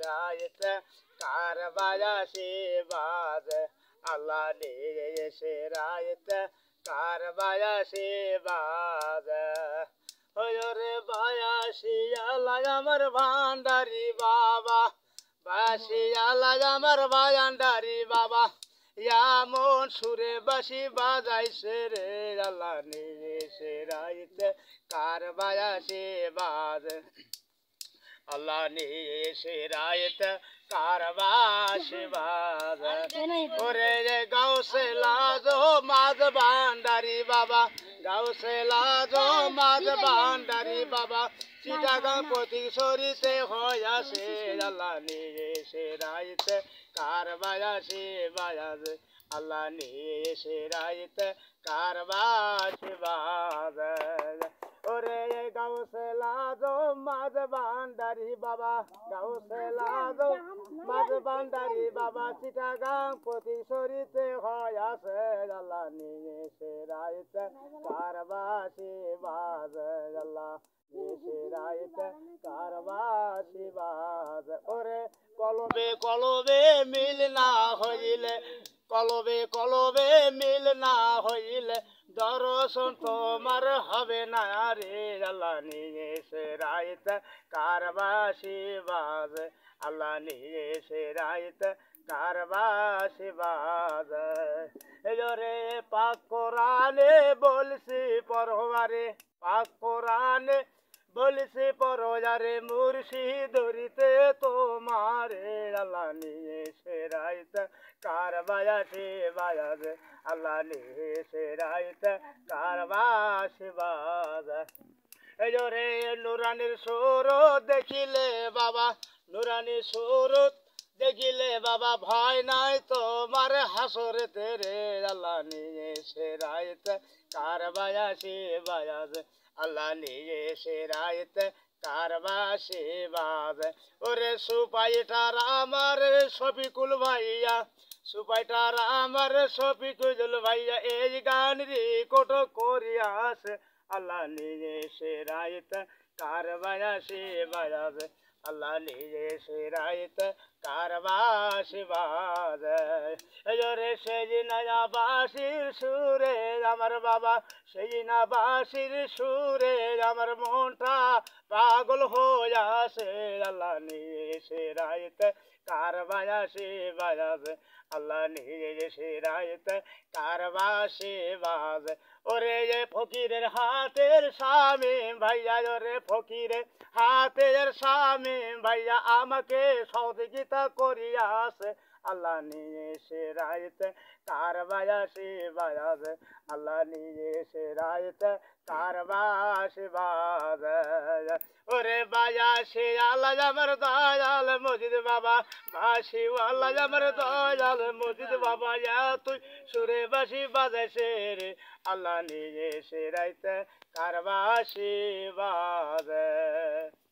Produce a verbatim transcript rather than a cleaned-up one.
রাইতে কারবায়া শিবাজ আল্লাহ নিয়ে এসে রাইতে কারবায়া শিবাজ ওরে বায়াসি আল্লাহ আমার ভান্ডারি বাবা বাসি আল্লাহ আমার ভান্ডারি বাবা এমন সুরে বাসি বাজাইছে রে আল্লাহ নিয়ে এসে রাইতে কারবায়া শিবাজ আল্লাহ নিয়ে এসে রাইতে কারবায়া শিবাজ ওরে গাউসে লাজো মাঝ ভান্ডারি বাবা গাউসে লাজো মাঝ ভান্ডারি বাবা চিটাগাং প্রতি সরিতে হইয়াছে আল্লাহ নিয়ে এসে রাইতে কারবায়া শিবাজ আল্লাহ নিয়ে এসে রাইতে কারবায়া শিবাজ ওরে গাউসে লাজো মাঝ ভান্ডারি বাবা গাউসে লাজো মাঝ ভান্ডারি বাবা চিটাগাং প্রতি সরিতে হইয়াছে আল্লাহ নিয়ে এসে রাইতে কারবায়া শিবাজ আল্লাহ নিয়ে রাইতে কারবায়া শিবাজ ওরে কলবে কলবে মিল না হইলে কলবে কলবে মিল না হইলে দর্শন তোমার হবে না রে আল্লাহ নিয়ে এসে রাইতে কারবায়া শিবাজ আল্লাহ নিয়ে এসে রাইতে কারবায়া শিবাজ রে পাক কোরআনে বলছি পরবারে পাক কোরআনে বলছি পরজারে মুর্শিদ ধরিতে তোমারে আল্লাহ নিয়ে এসে রাইতে কারবায়া শিবাজ আল্লাহ নিয়ে এসে রাইতে কারবায়া শিবাজ এই রে নুরানির সুরত দেখিলে বাবা নুরানির সুরত দেখিলে বাবা ভয় নাই তোমার হাসরেতে রে আল্লাহ নিয়ে এসে রাইতে কারবায়া শিবাজ আল্লাহ নিয়ে এসে রাইতে কারবায়া শিবাজ ওরে সুপাইটার আমার শফিকুল ভাইয়া সুপাইটার আমার শফিকুল ভাইয়া এই গান রেকর্ড করিয়াস আল্লাহ নিয়ে এসে রাইতে কারবায়া শিবাজ আল্লাহ নিয়ে এসে রাইতে কারবায়া শিবাজ রে সেই নয়া বাসির সুরে আমার বাবা সেই না বাসির সুরে আমার মনটা পাগল হইয়াছে আল্লাহ নিয়ে এসে রাইতে কারবায়া শিবাজ আল্লাহ নিয়ে এসে রাইতে কারবায়া শিবাজ ওরে ফকিরের হাতের স্বামী ভাইয়া ওরে ফকিরের হাতের স্বামী ভাইয়া আমাকে সহযোগিতা করিয়াছে আল্লাহ নিয়ে এসে রাইতে কারবায়া শিবাজ আল্লাহ নিয়ে এসে রাইতে কারবায়া শিবাজ ওরে বায়াসি আল্লাহ আমার দয়াল মজিদ বাবা বাসি আল্লাহ আমার দয়াল মজিদ বাবা তুই সুরে বাসি বাজাইছে রে আল্লাহ নিয়ে এসে রাইতে কারবায়া শিবাজ।